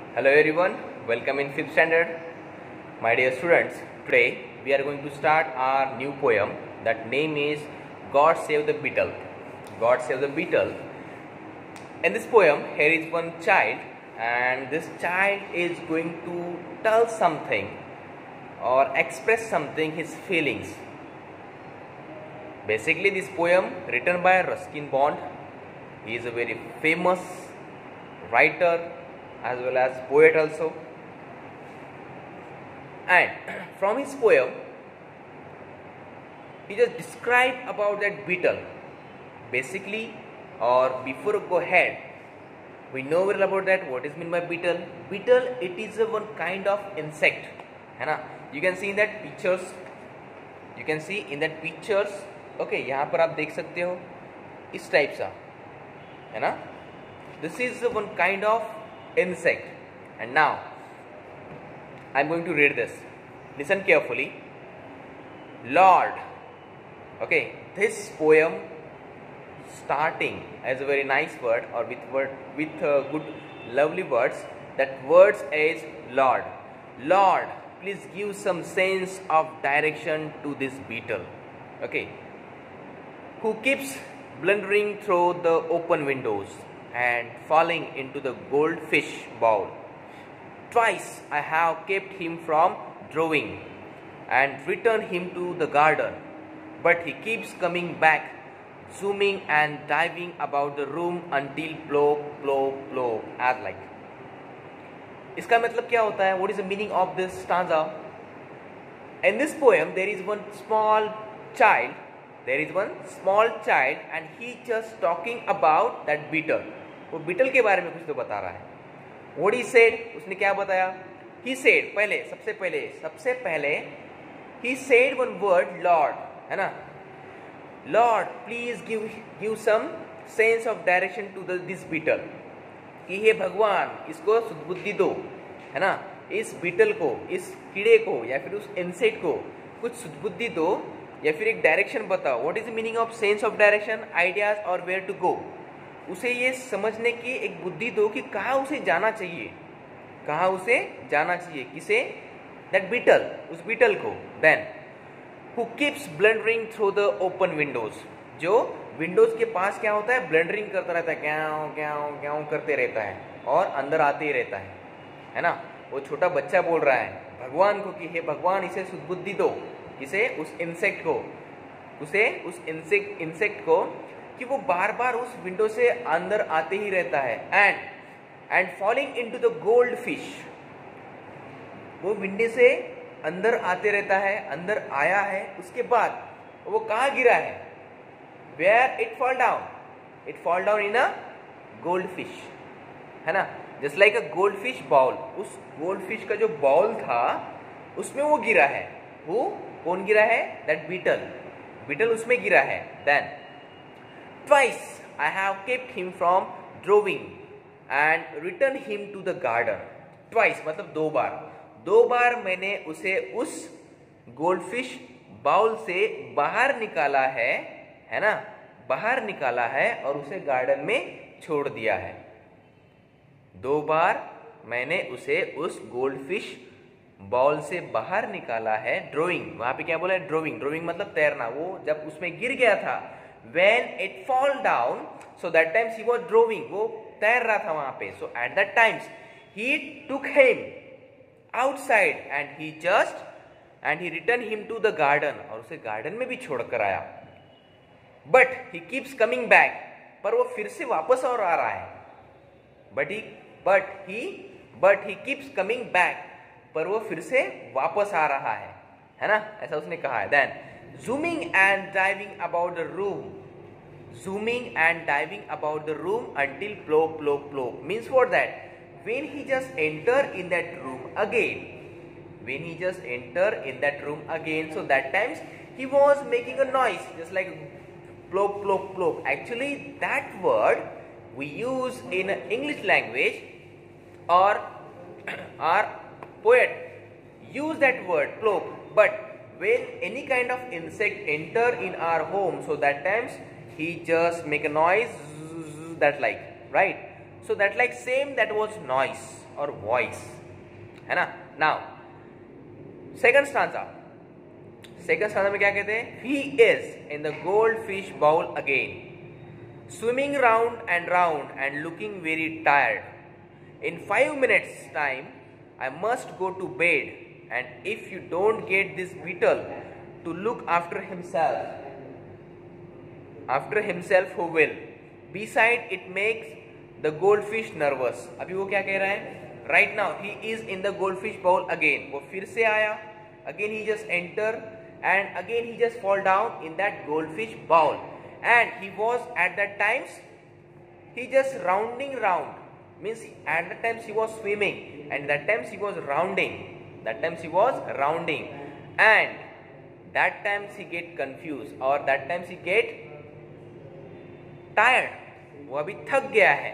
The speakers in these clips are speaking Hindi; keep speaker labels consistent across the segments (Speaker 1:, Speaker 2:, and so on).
Speaker 1: Hello everyone, welcome in 5th standard. My dear students, today we are going to start our new poem. That name is God Save the Beetle. God Save the Beetle. In this poem, here is one child, and this child is going to tell something or express something, his feelings. Basically, this poem written by Ruskin Bond. He is a very famous writer as well as poet also, and from his poem he just described about that beetle. Basically, or before go ahead, we know well about that what is meant by beetle. Beetle, it is a one kind of insect, है ना. You can see in that pictures, okay, यहाँ पर आप देख सकते हो इस टाइप सा, है ना. This is one kind of insect. And now I am going to read this. Listen carefully. Lord. Okay, this poem starting as a very nice word, or with good lovely words. That words is Lord. Lord, please give some sense of direction to this beetle. Okay, who keeps blundering through the open windows and falling into the goldfish bowl. Twice I have kept him from drawing and returned him to the garden, but he keeps coming back, zooming and diving about the room until plop, plop, plop, as like. इसका मतलब क्या होता है? What is the meaning of this stanza? In this poem, there is one small child. And he just talking about that beetle. वो beetle के बारे में कुछ तो बता रहा है. What he said, उसने क्या बताया? He said, सबसे पहले he said one word, Lord, है ना. Lord, please give some sense of direction to this beetle. कि हे भगवान, इसको सुदबुद्धि दो, है ना. इस beetle को, इस कीड़े को या फिर उस insect को कुछ सुदबुद्धि दो या फिर एक डायरेक्शन बताओ. What is the meaning of sense of direction? Ideas और वेयर टू गो. उसे ये समझने की एक बुद्धि दो कि कहाँ उसे जाना चाहिए, किसे? दैट बीटल, उस बीटल को. Then who keeps blundering through the open windows. जो विंडोज के पास क्या होता है? ब्लंडरिंग करता रहता है, क्याँ क्याँ क्याँ करते रहता है और अंदर आते ही रहता है ना. वो छोटा बच्चा बोल रहा है भगवान को कि हे भगवान, इसे सुदबुद्धि दो. इसे उस इंसेक्ट को कि वो बार बार उस विंडो से अंदर आते ही रहता है. And falling into the gold fish. वो विंडो से अंदर आते रहता है, अंदर आया है, उसके बाद वो कहाँ गिरा है? Where it fall down in a gold fish, है ना. Just like a gold fish bowl. उस गोल्ड फिश का जो बाउल था उसमें वो गिरा है. वो कौन गिरा है? दैट बीटल उसमें गिरा है. Then twice I have kept him from drowning and return him to the garden. Twice मतलब दो बार मैंने उसे उस गोल्डफिश बाउल से बाहर निकाला है ना, बाहर निकाला है और उसे गार्डन में छोड़ दिया है. 2 बार मैंने उसे उस गोल्डफिश बॉल से बाहर निकाला है. ड्रोइंग, वहां पे क्या बोला है? ड्रोविंग मतलब तैरना. वो जब उसमें गिर गया था, when it fall down, so that times he was drowning. वो तैर रहा था वहां पे. So at that times he took him outside and he return him to the garden. और उसे गार्डन में भी छोड़कर आया. But he keeps coming back, पर वो फिर से वापस और आ रहा है. But he keeps coming back, पर वो फिर से वापस आ रहा है ना. ऐसा उसने कहा है. Then zooming and diving about the room until plop, plop, plop means what? That when he just enter in that room again, so that times he was making a noise just like plop, plop, plop. Actually that word we use in English language, or our poet use that word plop. But when any kind of insect enter in our home, so that times he just make a noise that like, right? So that like same that was noise or voice, है ना. Now second stanza में क्या कहते हैं? He is in the goldfish bowl again, swimming round and looking very tired. In 5 minutes time I must go to bed, and if you don't get this beetle to look after himself who will. Beside it makes the goldfish nervous. अभी वो क्या कह रहा है? Right now he is in the goldfish bowl again. वो फिर से आया. Again he just enter and again he just fall down in that goldfish bowl. And he was at that times he just rounding round. Means at that times he was swimming and that times he was rounding. And that times he get confused or that times he get tired. वो अभी थक गया है.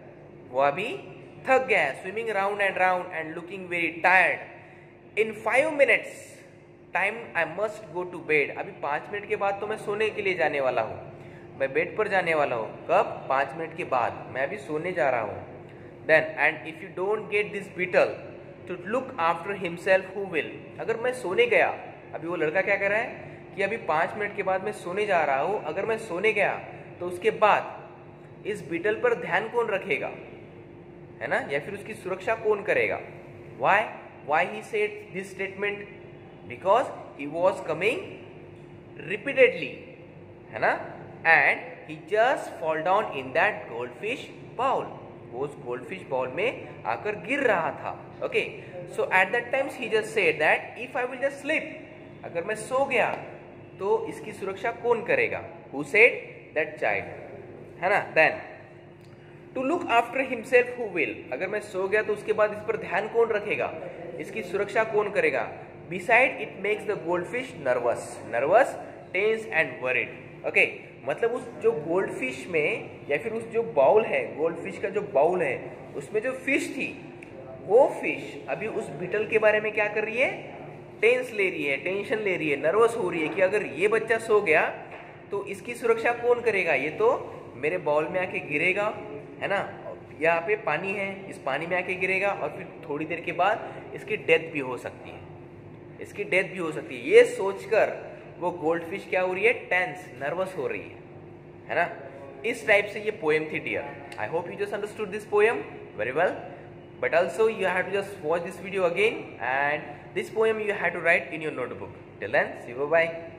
Speaker 1: Swimming round and looking very tired. In 5 minutes time I must go to bed. अभी 5 मिनट के बाद तो मैं सोने के लिए जाने वाला हूँ. मैं बेड पर जाने वाला हूँ. कब? 5 मिनट के बाद. मैं अभी सोने जा रहा हूँ. Then and if you don't get this beetle to look after himself who will. अगर मैं सोने गया, अभी वो लड़का क्या कर रहा है कि अभी 5 मिनट के बाद मैं सोने जा रहा हूँ. अगर मैं सोने गया तो उसके बाद इस बीटल पर ध्यान कौन रखेगा, है ना, या फिर उसकी सुरक्षा कौन करेगा? Why he said this statement? Because he was coming repeatedly, है ना, and he just fall down in that goldfish bowl. वो उस goldfish bowl में आकर गिर रहा था. Okay, so at that times he just said that if I will just sleep, अगर मैं सो गया तो इसकी सुरक्षा कौन करेगा? Who said? That child, है ना. Then to look after himself who will. अगर मैं सो गया तो उसके बाद इस पर ध्यान कौन रखेगा? इसकी सुरक्षा कौन करेगा? Beside it makes the goldfish nervous, tense and worried. Okay, मतलब उस जो गोल्डफिश में या फिर उस जो बाउल है, गोल्डफिश का जो बाउल है, उसमें जो फिश थी, वो फिश अभी उस बीटल के बारे में क्या कर रही है? टेंशन ले रही है, नर्वस हो रही है कि अगर ये बच्चा सो गया तो इसकी सुरक्षा कौन करेगा? ये तो मेरे बाउल में आके गिरेगा, है ना, यहाँ पे पानी है, इस पानी में आके गिरेगा और फिर थोड़ी देर के बाद इसकी डेथ भी हो सकती है. ये सोचकर वो गोल्डफिश क्या हो रही है? टेंस, नर्वस हो रही है ना. इस टाइप से ये पोएम थी dear. I hope you just understood this poem very well, but also you have to just watch this video again, and this poem you have to write in your notebook. Till then, see you, bye.